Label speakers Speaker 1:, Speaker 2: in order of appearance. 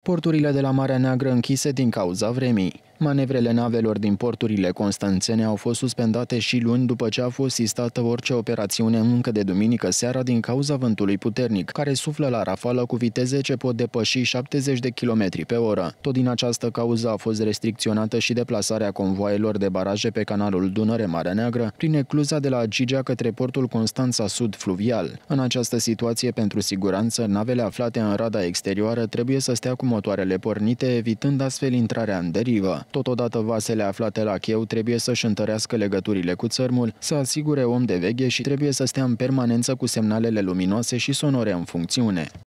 Speaker 1: Porturile de la Marea Neagră închise din cauza vremii. Manevrele navelor din porturile constanțene au fost suspendate și luni după ce a fost sistată orice operațiune încă de duminică seara din cauza vântului puternic, care suflă la rafală cu viteze ce pot depăși 70 de km pe oră. Tot din această cauză a fost restricționată și deplasarea convoaielor de baraje pe canalul Dunăre-Marea Neagră, prin ecluza de la Gigea către portul Constanța Sud fluvial. În această situație, pentru siguranță, navele aflate în rada exterioară trebuie să stea cu motoarele pornite, evitând astfel intrarea în derivă. Totodată, vasele aflate la cheu trebuie să-și întărească legăturile cu țărmul, să asigure om de veghe și trebuie să stea în permanență cu semnalele luminoase și sonore în funcțiune.